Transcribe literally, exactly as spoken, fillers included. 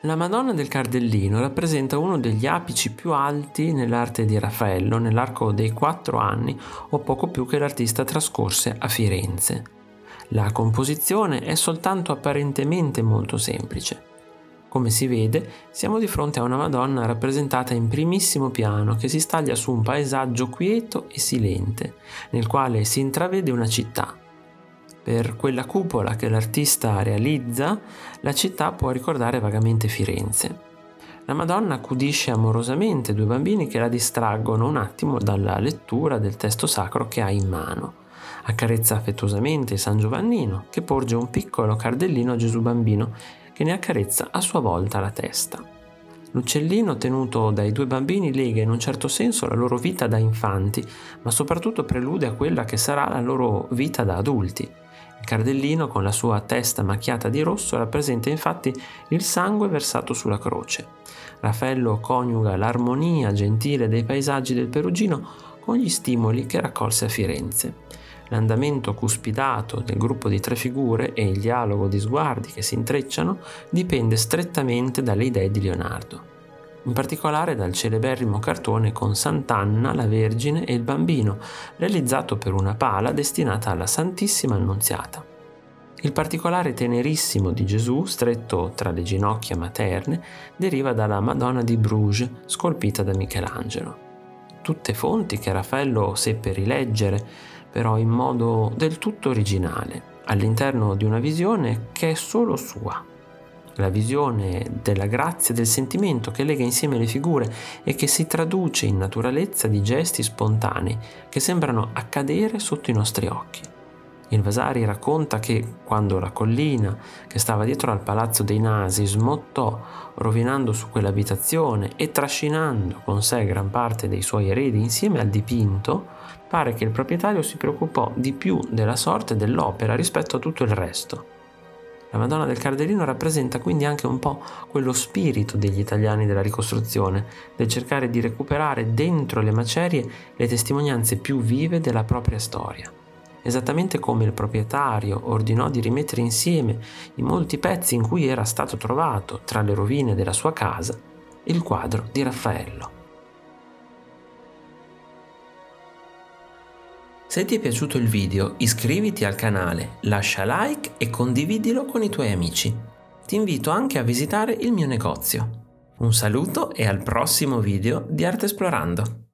La Madonna del Cardellino rappresenta uno degli apici più alti nell'arte di Raffaello nell'arco dei quattro anni o poco più che l'artista trascorse a Firenze. La composizione è soltanto apparentemente molto semplice. Come si vede, siamo di fronte a una Madonna rappresentata in primissimo piano che si staglia su un paesaggio quieto e silente, nel quale si intravede una città. Per quella cupola che l'artista realizza, la città può ricordare vagamente Firenze. La Madonna accudisce amorosamente due bambini che la distraggono un attimo dalla lettura del testo sacro che ha in mano. Accarezza affettuosamente San Giovannino, che porge un piccolo cardellino a Gesù bambino, che ne accarezza a sua volta la testa. L'uccellino tenuto dai due bambini lega in un certo senso la loro vita da infanti, ma soprattutto prelude a quella che sarà la loro vita da adulti. Il cardellino, con la sua testa macchiata di rosso, rappresenta infatti il sangue versato sulla croce. Raffaello coniuga l'armonia gentile dei paesaggi del Perugino con gli stimoli che raccolse a Firenze. L'andamento cuspidato del gruppo di tre figure e il dialogo di sguardi che si intrecciano dipende strettamente dalle idee di Leonardo. In particolare dal celeberrimo cartone con Sant'Anna, la Vergine e il Bambino, realizzato per una pala destinata alla Santissima Annunziata. Il particolare tenerissimo di Gesù, stretto tra le ginocchia materne, deriva dalla Madonna di Bruges, scolpita da Michelangelo. Tutte fonti che Raffaello seppe rileggere, però in modo del tutto originale, all'interno di una visione che è solo sua. La visione della grazia del sentimento che lega insieme le figure e che si traduce in naturalezza di gesti spontanei che sembrano accadere sotto i nostri occhi. Il Vasari racconta che quando la collina che stava dietro al palazzo dei Nasi smottò, rovinando su quell'abitazione e trascinando con sé gran parte dei suoi eredi insieme al dipinto, pare che il proprietario si preoccupò di più della sorte dell'opera rispetto a tutto il resto. La Madonna del Cardellino rappresenta quindi anche un po' quello spirito degli italiani della ricostruzione, del cercare di recuperare dentro le macerie le testimonianze più vive della propria storia. Esattamente come il proprietario ordinò di rimettere insieme i molti pezzi in cui era stato trovato, tra le rovine della sua casa, il quadro di Raffaello. Se ti è piaciuto il video, iscriviti al canale, lascia like e condividilo con i tuoi amici. Ti invito anche a visitare il mio negozio. Un saluto e al prossimo video di Arte Esplorando!